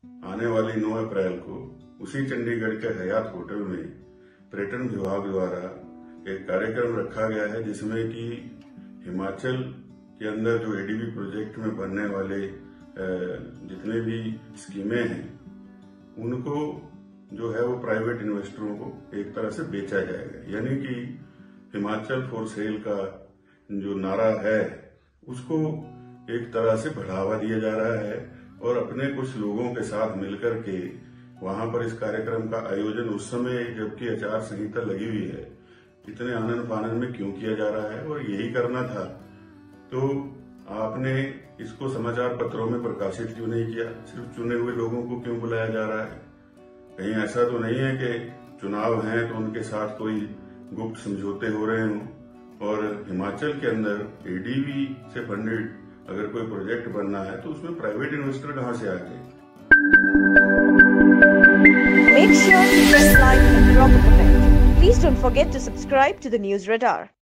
आने वाली 9 अप्रैल को उसी चंडीगढ़ के हयात होटल में पर्यटन विभाग द्वारा एक कार्यक्रम रखा गया है, जिसमें कि हिमाचल के अंदर जो एडीबी प्रोजेक्ट में बनने वाले जितने भी स्कीमें हैं उनको जो है वो प्राइवेट इन्वेस्टरों को एक तरह से बेचा जाएगा। यानी कि हिमाचल फॉर सेल का जो नारा है उसको एक तरह से बढ़ावा दिया जा रहा है और अपने कुछ लोगों के साथ मिलकर के वहां पर इस कार्यक्रम का आयोजन उस समय जबकि आचार संहिता लगी हुई है इतने आनंद फानंद में क्यों किया जा रहा है और यही करना था, तो आपने इसको समाचार पत्रों में प्रकाशित क्यों नहीं किया? सिर्फ चुने हुए लोगों को क्यों बुलाया जा रहा है? कहीं ऐसा तो नहीं है कि चुनाव हैं तो उनके साथ कोई गुप्त समझौते हो रहे हों और हिमाचल के अंदर एडीबी से फंडेड अगर कोई प्रोजेक्ट बनना है तो उसमें प्राइवेट इन्वेस्टर कहां से आ गए? Make sure to press like and drop a comment. Please don't forget to subscribe to the News Radar.